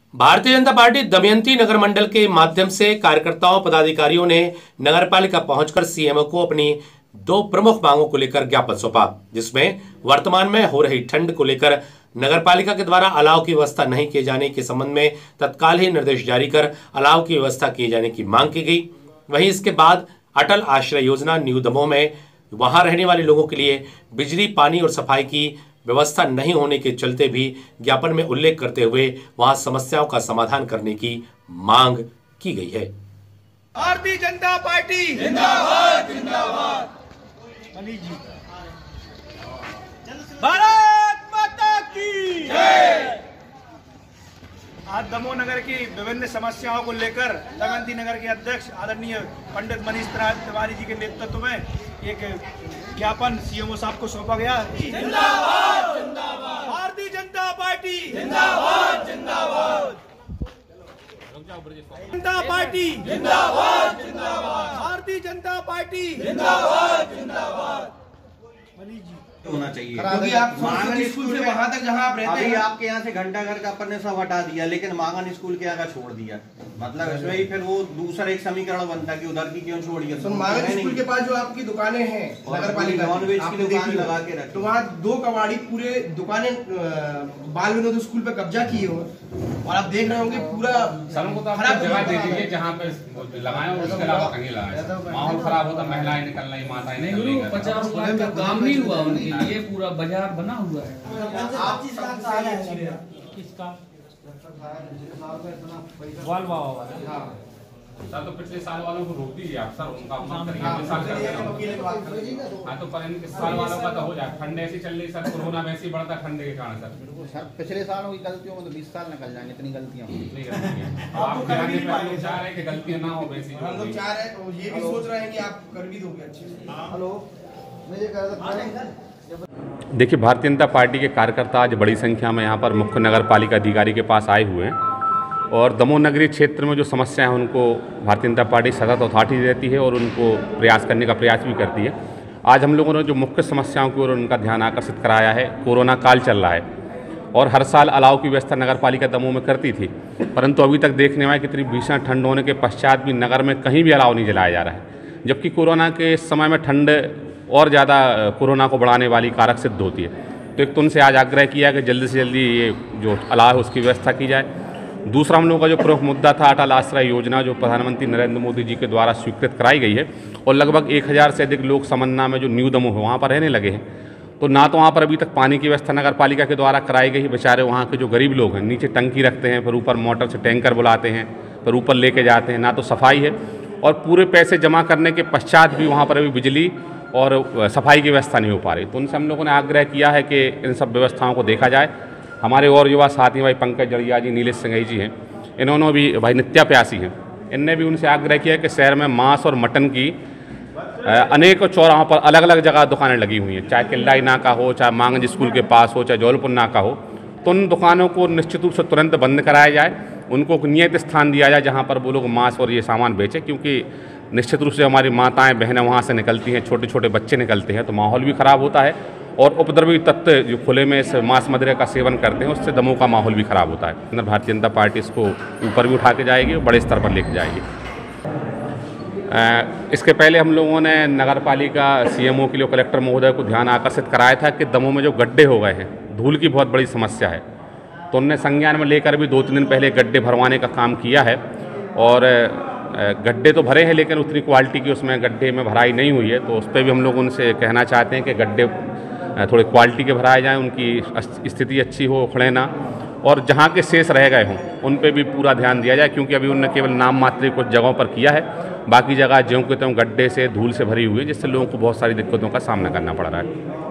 Bharatiya Janata party Damayanti नगर मंडल के माध्यम से कार्यकर्ताओं पदाधिकारियों ने नगरपालिका पहुंचकर सीएमओ को अपनी दो प्रमुख मांगों को लेकर ज्ञापन सौंपा, जिसमें वर्तमान में हो रही ठंड को लेकर नगरपालिका के द्वारा अलाव की व्यवस्था नहीं किए जाने के संबंध में तत्काल ही निर्देश जारी कर अलाव की व्यवस्था किए जाने की मांग की गई। वहीं इसके बाद अटल आश्रय योजना न्यू दमोह में वहां रहने वाले लोगों के लिए बिजली, पानी और सफाई की व्यवस्था नहीं होने के चलते भी ज्ञापन में उल्लेख करते हुए वहां समस्याओं का समाधान करने की मांग की गई है। भारतीय जनता पार्टी जिंदाबाद जिंदाबाद। भारत माता की जय। आज दमोह नगर की विभिन्न समस्याओं को लेकर दमयंती नगर के अध्यक्ष आदरणीय पंडित मनीष तिवारी जी के नेतृत्व में एक ज्ञापन सीएमओ साहब को सौंपा गया। जिंदाबाद जिंदाबाद। भारतीय जनता पार्टी जिंदाबाद जिंदाबाद। जनता पार्टी जिंदाबाद जिंदाबाद। भारतीय जनता पार्टी जिंदाबाद जिंदाबाद। मनीष जी होना चाहिए क्योंकि आप मांगन स्कूल से वहां तक जहां आप रहते हैं, आपके यहाँ से घंटा घर का अपन ने सब हटा दिया, लेकिन मांगन स्कूल के यहाँ का छोड़ दिया। मतलब इसमें ही फिर वो दूसरा एक समीकरण बनता है कि उधर की क्यों छोड़ी है। तो मांगन स्कूल के पास जो आपकी दुकानें हैं नगर पालिका नॉनवेज की दुकान लगा के रखी, तो वहाँ दो कबाड़ी पूरे दुकानें बाल विनोद स्कूल पे कब्जा किए हो और आप देख रहे होंगे पूरा खराब जगह दे दीजिए जहाँ पे लगाए और उसके अलावा कहीं लगाए। माहौल खराब होता, महिलाएं निकलना ही, माताएं निकलना। 50 लाख का काम नहीं हुआ उनके लिए, पूरा बाजार बना हुआ है। किसका सर तो पिछले साल वालों को रोक दीजिए आप सर, उनका हाँ तो पर इस साल वालों का तो हो जाए। ठंड ऐसी चल रही सर, कोरोना वैसे ही बढ़ता ठंड के कारण सर। पिछले सालों की गलतियों में तो 20 साल निकल जाएंगे, इतनी गलतियां आप चाह रहे हैं कि गलतियां ना हो वैसी। हम लोग चाह रहे हैं, ये भी सोच रहे हैं कि आप कर भी दोगे अच्छे से। हेलो, मैं ये कह रहा था, देखिए भारतीय जनता पार्टी के कार्यकर्ता आज बड़ी संख्या में यहाँ पर मुख्य नगर पालिका अधिकारी के पास आए हुए हैं और दमोह नगरीय क्षेत्र में जो समस्याएं हैं उनको भारतीय जनता पार्टी सतत अथॉरिटी देती है और उनको प्रयास करने का प्रयास भी करती है। आज हम लोगों ने जो मुख्य समस्याओं की ओर उनका ध्यान आकर्षित कराया है, कोरोना काल चल रहा है और हर साल अलाव की व्यवस्था नगर पालिका दमोह में करती थी, परंतु अभी तक देखने में आया कि इतनी भीषण ठंड होने के पश्चात भी नगर में कहीं भी अलाव नहीं जलाया जा रहा है, जबकि कोरोना के समय में ठंड और ज़्यादा कोरोना को बढ़ाने वाली कारक सिद्ध होती है। तो एक तो उनसे आज आग्रह किया कि जल्दी से जल्दी ये जो अलाव है उसकी व्यवस्था की जाए। दूसरा हम लोगों का जो प्रमुख मुद्दा था अटल आश्रय योजना, जो प्रधानमंत्री नरेंद्र मोदी जी के द्वारा स्वीकृत कराई गई है और लगभग 1000 से अधिक लोग समन्ना में जो न्यू दमोह है वहाँ पर रहने लगे हैं, तो ना तो वहाँ पर अभी तक पानी की व्यवस्था नगर पालिका के द्वारा कराई गई। बेचारे वहाँ के जो गरीब लोग हैं नीचे टंकी रखते हैं, फिर ऊपर मोटर से टैंकर बुलाते हैं, फिर ऊपर लेके जाते हैं, ना तो सफाई है और पूरे पैसे जमा करने के पश्चात भी वहाँ पर अभी बिजली और सफाई की व्यवस्था नहीं हो पा रही। तो उनसे हम लोगों ने आग्रह किया है कि इन सब व्यवस्थाओं को देखा जाए। हमारे और युवा साथी भाई पंकज जड़िया जी, नीलेश सिंघई जी हैं, इन्होंने भी भाई नित्या प्यासी हैं, इनने भी उनसे आग्रह किया कि शहर में मांस और मटन की अनेक चौराहों पर अलग अलग जगह दुकानें लगी हुई हैं, चाहे किल्लाई नाका हो, चाहे मांगंज स्कूल के पास हो, चाहे जौलपुर नाका हो, तो उन दुकानों को निश्चित रूप से तुरंत बंद कराया जाए, उनको एक नियत स्थान दिया जाए जहाँ पर वो लोग मांस और ये सामान बेचें, क्योंकि निश्चित रूप से हमारी माताएं बहनें वहाँ से निकलती हैं, छोटे छोटे बच्चे निकलते हैं, तो माहौल भी ख़राब होता है और उपद्रवी तत्व जो खुले में इस मांस मदिरा का सेवन करते हैं उससे दमोह का माहौल भी ख़राब होता है। भारतीय जनता पार्टी इसको ऊपर भी उठा के जाएगी और बड़े स्तर पर लेके जाएगी। इसके पहले हम लोगों ने नगर पालिका सीएमओ के लिए कलेक्टर महोदय को ध्यान आकर्षित कराया था कि दमोह में जो गड्ढे हो गए हैं, धूल की बहुत बड़ी समस्या है, तो उनने संज्ञान में लेकर भी 2-3 दिन पहले गड्ढे भरवाने का काम किया है और गड्ढे तो भरे हैं लेकिन उतनी क्वालिटी की उसमें गड्ढे में भराई नहीं हुई है, तो उस पर भी हम लोग उनसे कहना चाहते हैं कि गड्ढे थोड़े क्वालिटी के भराए जाएं, उनकी स्थिति अच्छी हो, उखड़े ना, और जहाँ के शेष रह गए हों उन पे भी पूरा ध्यान दिया जाए, क्योंकि अभी उन्होंने केवल नाम मात्र कुछ जगहों पर किया है, बाकी जगह ज्यों के त्यों गड्ढे से धूल से भरी हुई है, जिससे लोगों को बहुत सारी दिक्कतों का सामना करना पड़ रहा है।